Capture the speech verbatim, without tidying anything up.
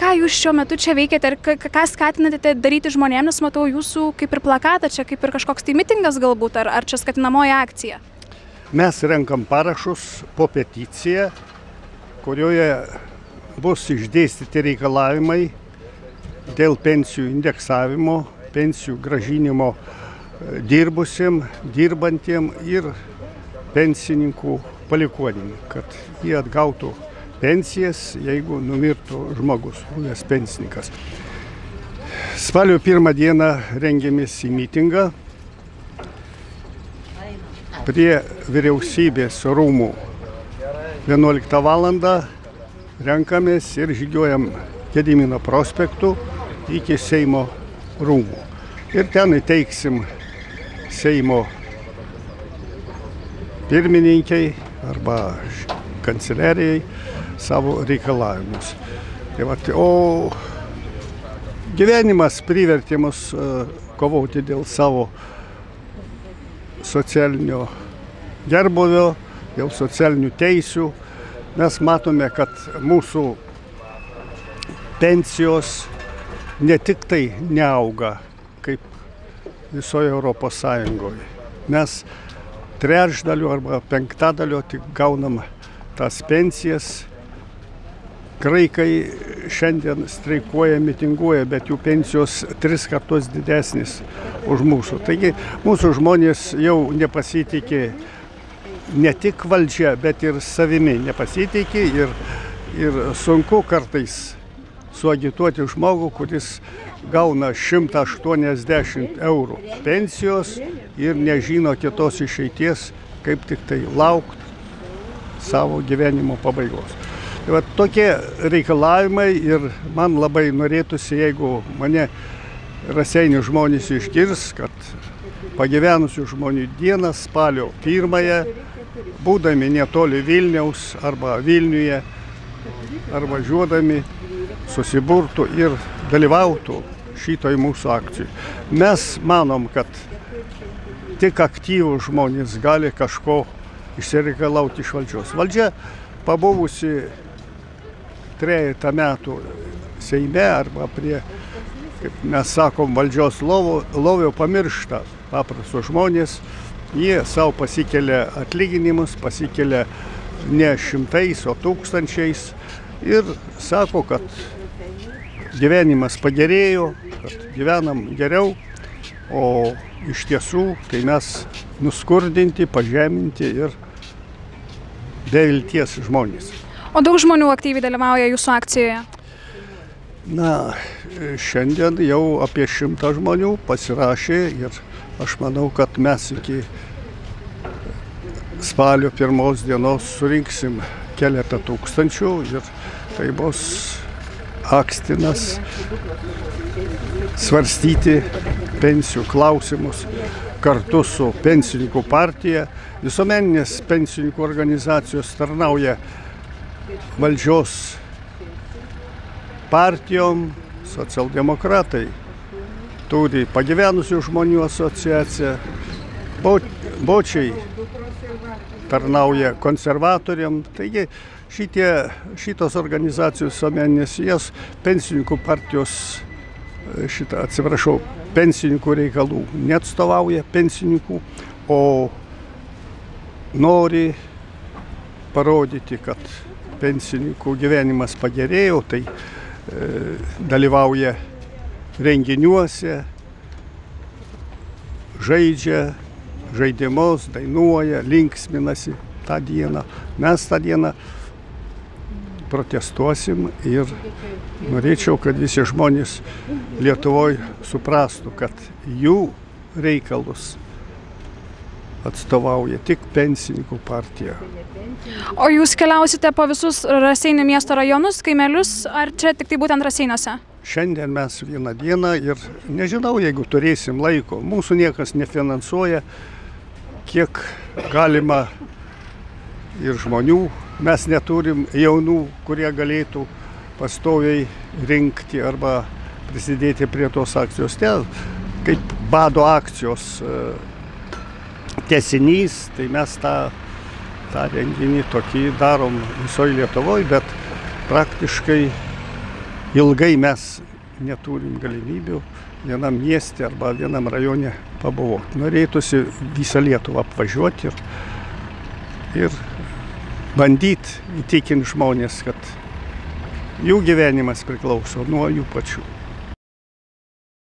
ką jūs šiuo metu čia veikiate ir ką skatinate daryti žmonėms, nes matau jūsų kaip ir plakatą, čia kaip ir kažkoks tai mitingas galbūt, ar, ar čia skatinamoji akcija? Mes renkam parašus po peticiją, kurioje bus išdėstyti reikalavimai dėl pensijų indeksavimo, pensijų gražinimo dirbusiem, dirbantiem ir pensininkų palikuonim, kad jie atgautų pensijas, jeigu numirtų žmogus, buvęs pensininkas. Spalio pirmą dieną rengiamės į mitingą prie vyriausybės rūmų. vienuoliktą valandą renkamės ir žygiuojam Gedimino prospektu iki Seimo rūmų. Ir ten įteiksim Seimo pirmininkiai arba kanceliarijai savo reikalavimus. Tai va, o gyvenimas privertė mus kovoti dėl savo socialinio gerbūvio, dėl socialinių teisių. Mes matome, kad mūsų pensijos ne tik tai neauga kaip visoje Europos Sąjungoje. Mes trečdaliu arba penktadaliu tik gaunam tas pensijas. Graikai šiandien streikuoja, mitinguoja, bet jų pensijos tris kartus didesnis už mūsų. Taigi mūsų žmonės jau nepasitikė ne tik valdžia, bet ir savimi nepasitikė ir, ir sunku kartais suagituoti žmogų, kuris gauna šimtą aštuoniasdešimt eurų pensijos ir nežino kitos išeities, kaip tik tai laukti savo gyvenimo pabaigos. Tai va, tokie reikalavimai ir man labai norėtųsi, jeigu mane Raseinių žmonės išgirs, kad pagyvenusių žmonių dieną spalio pirmąją, būdami netoli Vilniaus arba Vilniuje, ar važiuodami, susiburtų ir dalyvautų šitoj mūsų akcijai. Mes manom, kad tik aktyvūs žmonės gali kažko išsireikalauti iš valdžios. Valdžia pabuvusi trejata metų Seime arba prie, kaip mes sakom, valdžios lovo, lovio pamiršta paprastus žmonės. Jie savo pasikelia atlyginimus, pasikelia ne šimtais, o tūkstančiais ir sako, kad gyvenimas pagerėjo, kad gyvenam geriau, o iš tiesų tai mes nuskurdinti, pažeminti ir be vilties žmonės. O daug žmonių aktyviai dalyvauja jūsų akcijoje? Na, šiandien jau apie šimtą žmonių pasirašė ir aš manau, kad mes iki spalio pirmos dienos surinksim keletą tūkstančių ir tai bus akstinas svarstyti pensijų klausimus kartu su pensininkų partija. Visuomeninės pensininkų organizacijos tarnauja valdžios partijom, socialdemokratai turi pagyvenusių žmonių asociaciją, bočiai tarnauja konservatoriam. Taigi šitie, šitos organizacijos visuomeninės, jas pensininkų partijos, šitą, atsiprašau, pensininkų reikalų neatstovauja pensininkų, o nori parodyti, kad pensininkų gyvenimas pagerėjo, tai e, dalyvauja renginiuose, žaidžia žaidimus, dainuoja, linksminasi tą dieną. Mes tą dieną protestuosim ir norėčiau, kad visi žmonės Lietuvoje suprastų, kad jų reikalus atstovauja tik pensininkų partija. O jūs keliausite po visus Raseinių miesto rajonus, kaimelius, ar čia tik tai būtent Raseiniuose? Šiandien mes vieną dieną ir nežinau, jeigu turėsim laiko. Mūsų niekas nefinansuoja, kiek galima ir žmonių. Mes neturim jaunų, kurie galėtų pastoviai rinkti arba prisidėti prie tos akcijos. Tai kaip bado akcijos tęsinys, tai mes tą, tą renginį tokį darom visoje Lietuvoje, bet praktiškai ilgai mes neturim galimybių vienam mieste arba vienam rajone pabuvoti. Norėtųsi visą Lietuvą apvažiuoti ir, ir bandyti įtikinti žmonės, kad jų gyvenimas priklauso nuo jų pačių.